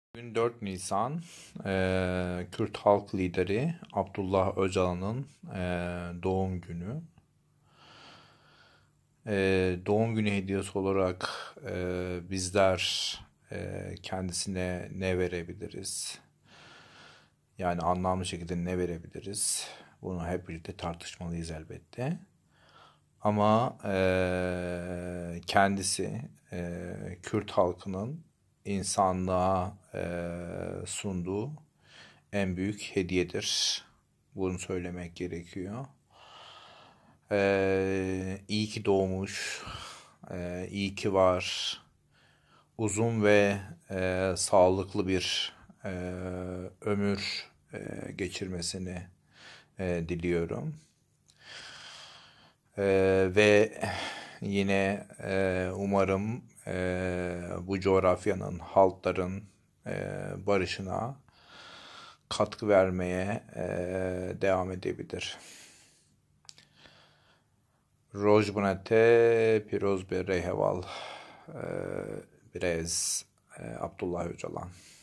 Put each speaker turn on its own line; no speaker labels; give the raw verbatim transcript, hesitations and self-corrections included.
Bugün dört Nisan, eee, Kürt halk lideri Abdullah Öcalan'ın eee, doğum günü. Eee, doğum günü hediyesi olarak eee, bizler eee, kendisine ne verebiliriz? Yani anlamlı şekilde ne verebiliriz? Bunu hep birlikte tartışmalıyız elbette. Ama eee, kendisi eee, Kürt halkının insanlığa eee, sunduğu en büyük hediyedir. Bunu söylemek gerekiyor. Eee iyi ki doğmuş, eee, iyi ki var. Uzun ve eee, sağlıklı bir eee, ömür eee, geçirmesini eee, diliyorum. Eee, ve yine eee, umarım eee, bu coğrafyanın, halkların eee, barışına katkı vermeye eee, devam edebilir. Rojbunete piroz be reheval eee, Brez eee, Abdullah Öcalan.